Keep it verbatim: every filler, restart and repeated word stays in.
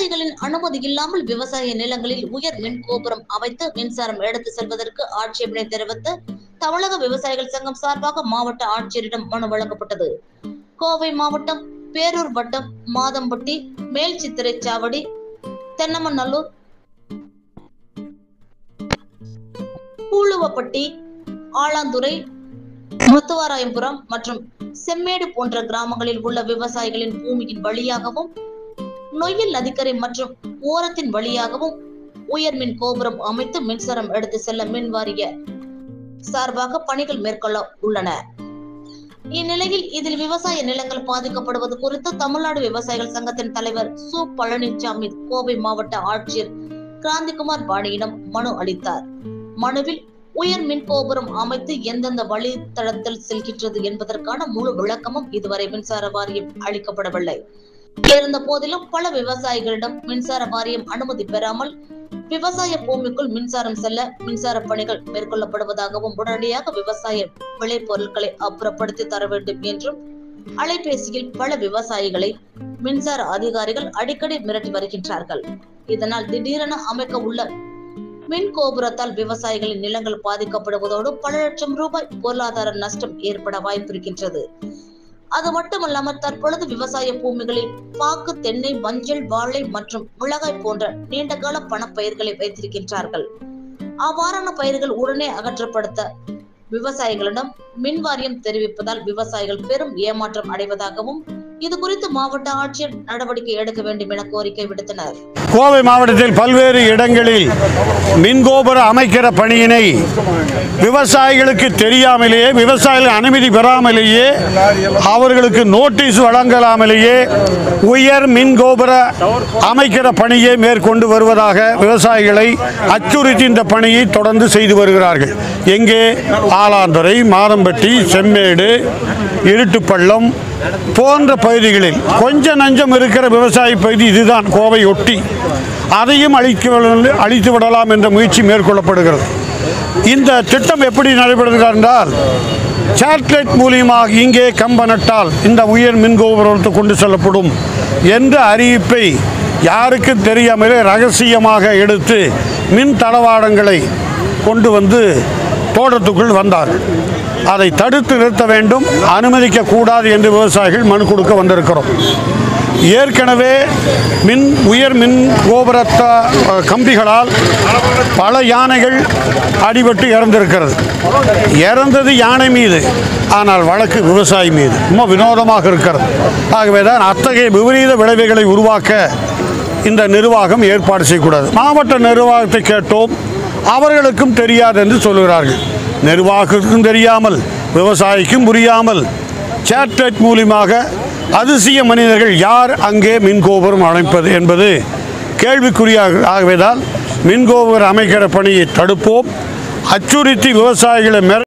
விவசாயிகளின் அனுமதி இல்லாமல் விவசாய நிலங்களில் உயர் மின் கோபுரம் அமைத்து மின்சாரம் எடுத்து செல்வதற்கு ஆட்சேபனை தெரிவித்து தமிழக விவசாயிகள் சங்கம் சார்பாக மாவட்ட ஆட்சியரிடம் மனு வழங்கப்பட்டது. கோவை மாவட்டம் பேரூர் வட்டம் மாதம்பட்டி, மேல் சித்திரை சாவடி, தென்னமநல்லூர், பூலுவப்பட்டி, ஆலாந்துறை, முத்துவாராயபுரம் மற்றும் செம்மேடு போன்ற கிராமங்களில் உள்ள விவசாயிகளின் பூமியின் வழியாகவும் நொய்யல் நதிக்கரை மற்றும் ஓரத்தின் வழியாகவும் உயர்மின் கோபுரம் அமைத்து மின்சாரம் எடுத்து செல்ல மின் வாரிய சார்பாக பணிகள் மேற்கொள்ள உள்ளன. இந்நிலையில் இதில் விவசாய நிலங்கள் பாதிக்கப்படுவது குறித்து தமிழ்நாடு விவசாயிகள் சங்கத்தின் தலைவர் சு பழனிசாமி கோவை மாவட்ட ஆட்சியர் கிராந்திகுமார் பாணியிடம் மனு அளித்தார். மனுவில் உயர் மின் கோபுரம் அமைத்து எந்தெந்த வழித்தடத்தில் செல்கின்றது என்பதற்கான முழு விளக்கமும் இதுவரை மின்சார வாரியம் அளிக்கப்படவில்லை. இருந்த போதிலும் பல விவசாயிகளிடம் மின்சார வாரியம் அனுமதி பெறாமல் விவசாய பூமிக்குள் மின்சாரம் செல்ல மின்சார பணிகள் மேற்கொள்ளப்படுவதாகவும் உடனடியாக விவசாய விளைபொருட்களை அப்புறப்படுத்தி தர வேண்டும் என்றும் அலைபேசியில் பல விவசாயிகளை மின்சார அதிகாரிகள் அடிக்கடி மிரட்டி வருகின்றார்கள். இதனால் திடீரென அமைக்க உள்ள மின் கோபுரத்தால் விவசாயிகளின் நிலங்கள் பாதிக்கப்படுவதோடு பல லட்சம் ரூபாய் பொருளாதார நஷ்டம் ஏற்பட வாய்ப்பிருக்கின்றது. அது மட்டுமல்லாமல் தற்பொழுது விவசாய பூமிகளில் பாக்கு, தென்னை, மஞ்சள், வாழை மற்றும் மிளகாய் போன்ற நீண்டகால பணப்பயிர்களை வைத்திருக்கின்றார்கள். அவ்வாறான பயிர்கள் உடனே அகற்றப்படுத்த விவசாயிகளிடம் மின் வாரியம் தெரிவிப்பதால் விவசாயிகள் பெரும் ஏமாற்றம் அடைவதாகவும் இது குறித்து மாவட்ட ஆட்சியர் நடவடிக்கை எடுக்க வேண்டும் என கோரிக்கை விடுத்தனர். கோவை மாவட்டத்தில் பல்வேறு இடங்களில் மின்கோபுர அமைக்கிற பணியினை விவசாயிகளுக்கு தெரியாமலேயே, விவசாயிகள் அனுமதி பெறாமலேயே, அவர்களுக்கு நோட்டீஸ் வழங்கலாமலேயே உயர் மின்கோபுர அமைக்கிற பணியை மேற்கொண்டு வருவதாக விவசாயிகளை அச்சுறுத்தி இந்த பணியை தொடர்ந்து செய்து வருகிறார்கள். எங்கே? ஆலாந்துறை, மாதம்பட்டி, செம்மேடு, இருட்டுப்பள்ளம் போன்ற பகுதிகளில் கொஞ்சம் நஞ்சம் இருக்கிற விவசாய பகுதி இதுதான், கோவை ஒட்டி. அதையும் அழிக்க அழித்து விடலாம் என்ற முயற்சி மேற்கொள்ளப்படுகிறது. இந்த திட்டம் எப்படி நடைபெறுகிறது என்றால், சேட்டலைட் மூலியமாக இங்கே கம்ப நட்டால் இந்த உயர் மின் கோபுரத்தை கொண்டு செல்லப்படும் என்ற அறிவிப்பை யாருக்கும் தெரியாமலே ரகசியமாக எடுத்து மின் தளவாடங்களை கொண்டு வந்து தோட்டத்துக்குள் வந்தார்கள். அதை தடுத்து நிறுத்த வேண்டும், அனுமதிக்க கூடாது என்று விவசாயிகள் மனு கொடுக்க வந்திருக்கிறோம். ஏற்கனவே மின் உயர் மின் கோபுரத்த கம்பிகளால் பல யானைகள் அடிபட்டு இறந்திருக்கிறது. இறந்தது யானை மீது, ஆனால் வழக்கு விவசாயி மீது. ரொம்ப வினோதமாக இருக்கிறது. ஆகவே தான் அத்தகைய விபரீத விளைவுகளை உருவாக்க இந்த நிர்வாகம் ஏற்பாடு செய்யக்கூடாது. மாவட்ட நிர்வாகத்தை கேட்டோம், அவர்களுக்கும் தெரியாது என்று சொல்கிறார்கள். நிர்வாகத்துக்கும் தெரியாமல், விவசாயிக்கும் புரியாமல், சேட்டலைட் மூலமாக அதிசய மனிதர்கள் யார் அங்கே மின்கோபுரம் அமைப்பது என்பது கேள்விக்குறியாக. ஆகவேதான் மின்கோபுரம் அமைக்கிற பணியை தடுப்போம். அச்சுறுத்தி விவசாயிகளை